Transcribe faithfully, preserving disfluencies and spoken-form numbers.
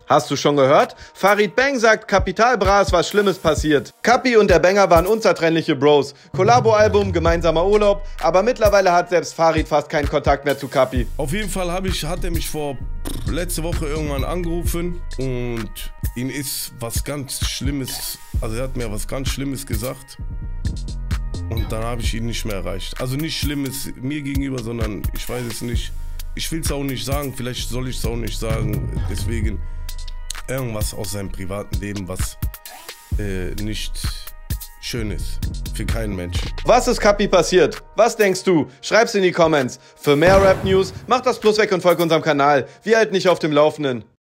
Hast du schon gehört? Farid Bang sagt, Capital Bra ist was Schlimmes passiert. Capi und der Banger waren unzertrennliche Bros. Kollabo-Album, gemeinsamer Urlaub, aber mittlerweile hat selbst Farid fast keinen Kontakt mehr zu Capi. Auf jeden Fall hab ich, hat er mich vor letzte Woche irgendwann angerufen und ihm ist was ganz Schlimmes, also er hat mir was ganz Schlimmes gesagt und dann habe ich ihn nicht mehr erreicht. Also nicht Schlimmes mir gegenüber, sondern ich weiß es nicht. Ich will es auch nicht sagen, vielleicht soll ich es auch nicht sagen, deswegen irgendwas aus seinem privaten Leben, was äh, nicht schön ist für keinen Menschen. Was ist Capi passiert? Was denkst du? Schreib's in die Comments. Für mehr Rap-News, mach das Plus weg und folg unserem Kanal. Wir halten dich auf dem Laufenden.